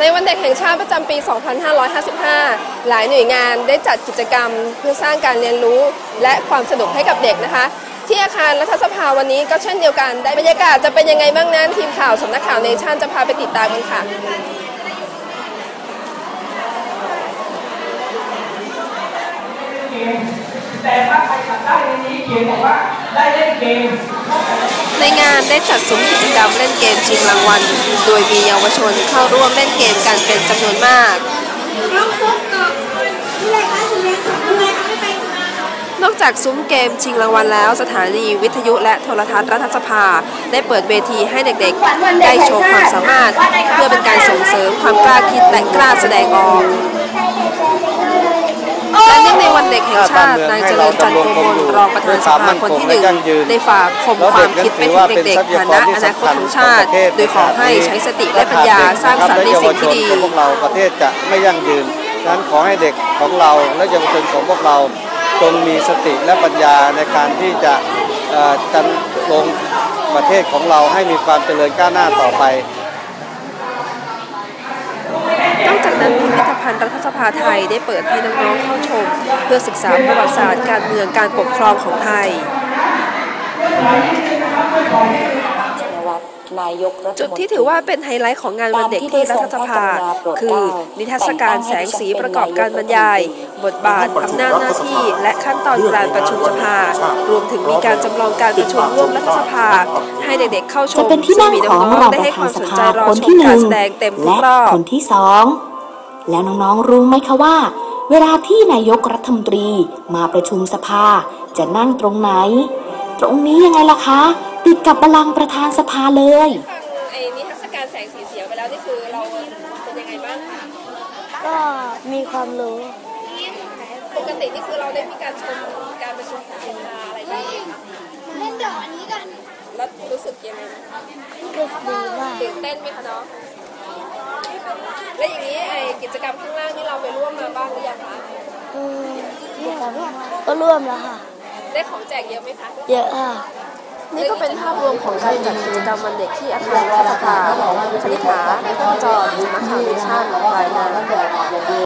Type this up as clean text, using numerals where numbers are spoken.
ในวันเด็กแห่งชาติประจำปี 2555 หลายหน่วยงานได้จัดกิจกรรมเพื่อสร้างการเรียนรู้และความสนุกให้กับเด็กนะคะที่อาคารรัฐสภาวันนี้ก็เช่นเดียวกันบรรยากาศจะเป็นยังไงบ้างนั้นทีมข่าวสำนักข่าวเนชั่นจะพาไปติดตามกันค่ะแต่ถ้าใครทำได้ในนี้เขียนบอกว่าได้เล่นเกมในงานได้จัดซุ้มกิจกรรมเล่นเกมชิงรางวัลโดยมีเยาวชนเข้าร่วมเล่นเกมกันเป็นจำนวนมากนอกจากซุ้มเกมชิงรางวัลแล้วสถานีวิทยุและโทรทัศน์รัฐสภาได้เปิดเวทีให้เด็กๆได้โชว์ความสามารถเพื่อเป็นการส่งเสริมความกล้าคิดและกล้าแสดงออกและเนื่องในวันเด็กแห่งชาตินายเจริญจันทร์โกมลรองประธานสภาคนที่1ได้ฝากคมความคิดไปถึงเด็กๆฐานะอนาคตของชาติโดยขอให้ใช้สติและปัญญาสร้างสรรค์ในสิ่งที่ดีพวกเราประเทศจะไม่ยั่งยืนฉะนั้นขอให้เด็กของเราและเยาวชนของพวกเราจงมีสติและปัญญาในการที่จะดำรงประเทศของเราให้มีความเจริญก้าวหน้าต่อไปนอกจากนั้นพิพิธภัณฑ์รัฐสภาไทยได้เปิดให้น้องๆเข้าชมเพื่อศึกษาประวัติศาสตร์การเมืองการปกครองของไทยจุดที่ถือว่าเป็นไฮไลท์ของงานวันเด็กที่รัฐสภาคือนิทรรศการแสงสีประกอบการบรรยายบทบาทอำนาจหน้าที่และขั้นตอนการประชุมสภารวมถึงมีการจำลองการประชุมร่วมรัฐสภาให้เด็กๆเข้าชมซึ่งมีน้องๆได้ให้ความสนใจรอชมการแสดงเต็มทุกรอบคนที่2แล้วน้องๆรู้ไหมคะว่าเวลาที่นายกรัฐมนตรีมาประชุมสภาจะนั่งตรงไหนตรงนี้ยังไงล่ะคะติดกับบัลลังก์ประธานสภาเลยนิทรรศการแสงสีเสียงไปแล้วนี่คือเราเป็นยังไงบ้างคะก็มีความรู้ปกตินี่คือเราได้มีการชมการประชุมของสภาอะไรบ้างเล่นดอกอันนี้กันแล้วรู้สึกยังไงรู้สึกดีมากตื่นเต้นไหมคะน้องและอย่างนี้กิจกรรมข้างล่างนี่เราไปร่วมมาบ้างหรือยังคะก็ร่วมแล้วค่ะได้ของแจกเยอะไหมคะเยอะค่ะนี่ก็เป็นภาพรวมของการจัดกิจกรรมวันเด็กที่อาคารรัฐสภาคณิษฐา จอด สำนักข่าวเนชั่น รายงาน